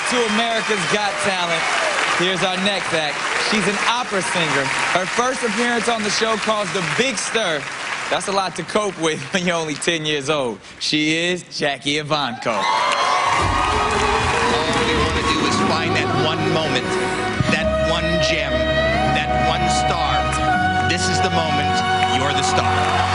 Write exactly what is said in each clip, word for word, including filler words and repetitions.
to America's Got Talent. Here's our next act. She's an opera singer. Her first appearance on the show caused a big stir. That's a lot to cope with when you're only ten years old. She is Jackie Evancho. All we want to do is find that one moment, that one gem, that one star. This is the moment. You're the star.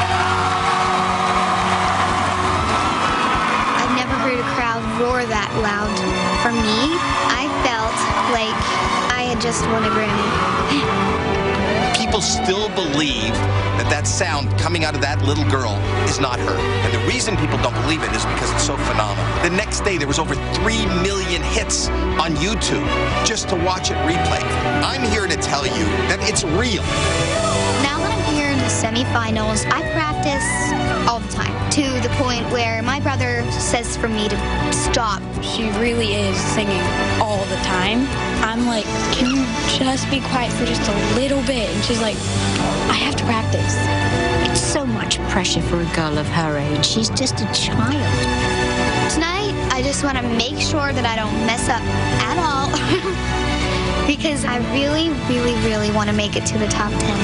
I've never heard a crowd roar that loud. For me, I felt like I had just won a Grammy. People still believe that that sound coming out of that little girl is not her. And the reason people don't believe it is because it's so phenomenal. The next day, there was over three million hits on YouTube just to watch it replayed. I'm here to tell you that it's real. Now that I'm here in the semifinals, I practice all the time, to the point where my brother says for me to stop. She really is singing all the time. I'm like, can you just be quiet for just a little bit? And she's like, I have to practice. It's so much pressure for a girl of her age. She's just a child. Tonight, I just want to make sure that I don't mess up at all. Because I really, really, really want to make it to the top ten.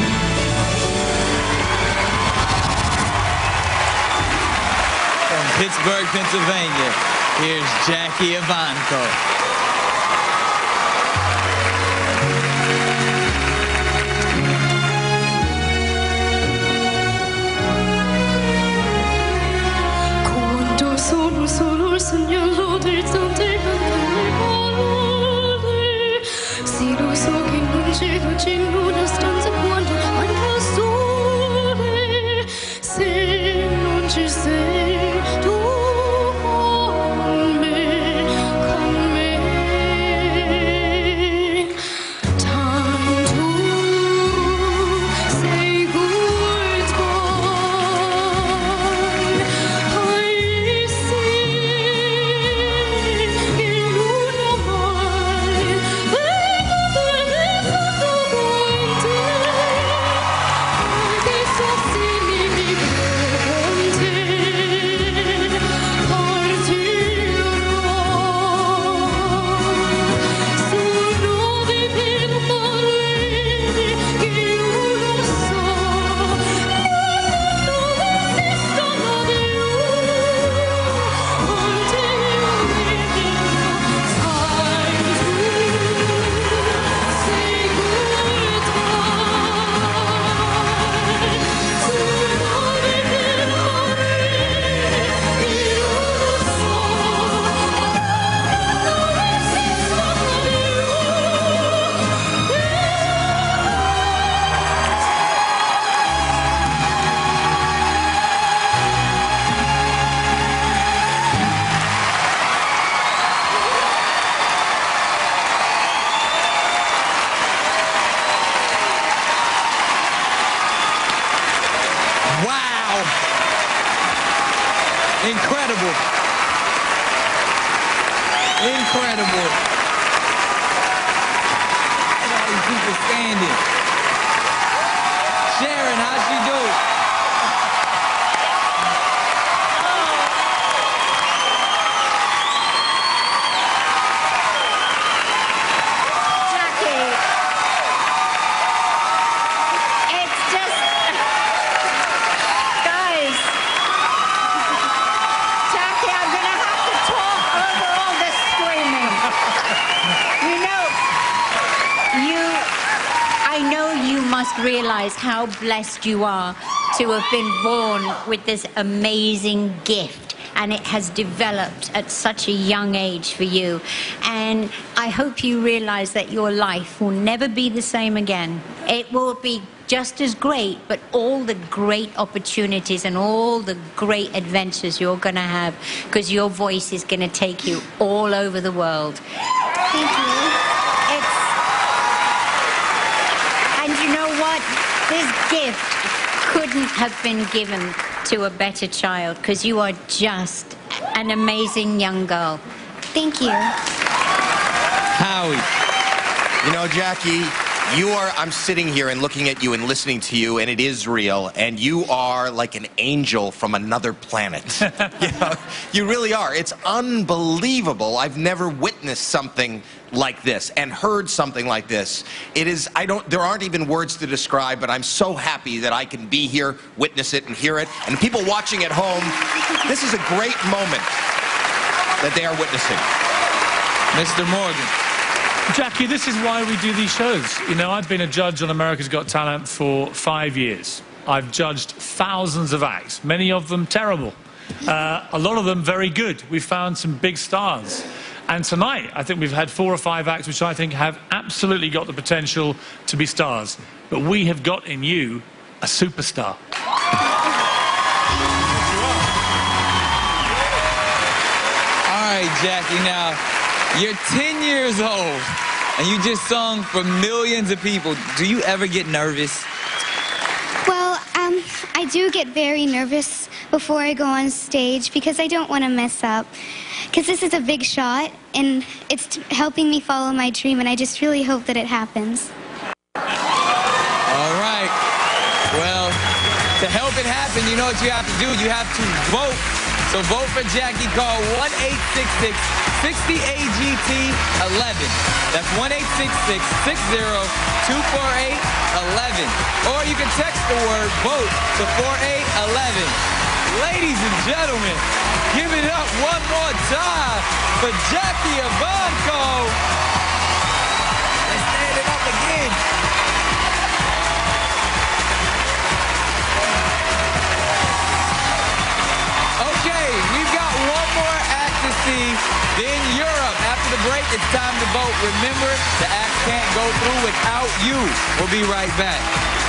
From Pittsburgh, Pennsylvania, here's Jackie Evancho. Quando sono solo il segnalo del tante parole. Sì, lo so che non c'è luce in una stanza quando manca il sole. Se non ci sei tu con me, con me. Tanto sei goodbye. I see in una mai. Vengo pensato con te. Che soffrimi con te. Partirò. Sono dei permanenti che io lo so. Non esistono più. Wow! Incredible. Incredible. Look at all these people standing. Sharon, how'd she do? Jackie, it's just... Guys, Jackie, I'm going to have to talk over all this screaming. You know, you, I know you must realize how blessed you are to have been born with this amazing gift. And it has developed at such a young age for you. And I hope you realize that your life will never be the same again. It will be just as great, but all the great opportunities and all the great adventures you're going to have, because your voice is going to take you all over the world. Thank you. It's... And you know what? This gift couldn't have been given to a better child, because you are just an amazing young girl. Thank you. Howie. You know, Jackie, You are, I'm sitting here and looking at you and listening to you, and it is real, and you are like an angel from another planet. You know, you really are. It's unbelievable. I've never witnessed something like this and heard something like this. It is, I don't, there aren't even words to describe, but I'm so happy that I can be here, witness it, and hear it. And people watching at home, this is a great moment that they are witnessing. Mister Morgan. Jackie, this is why we do these shows. You know, I've been a judge on America's Got Talent for five years. I've judged thousands of acts, many of them terrible. Uh, a lot of them very good. We've found some big stars. And tonight, I think we've had four or five acts which I think have absolutely got the potential to be stars. But we have got in you a superstar. All right, Jackie, now, you're ten years old, and you just sung for millions of people. Do you ever get nervous? Well, um, I do get very nervous before I go on stage because I don't want to mess up. Because this is a big shot, and it's t helping me follow my dream, and I just really hope that it happens. All right. Well, to help it happen, you know what you have to do? You have to vote. So vote for Jackie. Call one eight six six, six zero, A G T eleven. That's one eight six six, six zero, two four eight, eleven. Or you can text the word VOTE to four eight one one. Ladies and gentlemen, give it up one more time for Jackie Evancho. Let's stand it up again. Okay, we've got one more act to see. Then Europe. After the break, it's time to vote. Remember, the act can't go through without you. We'll be right back.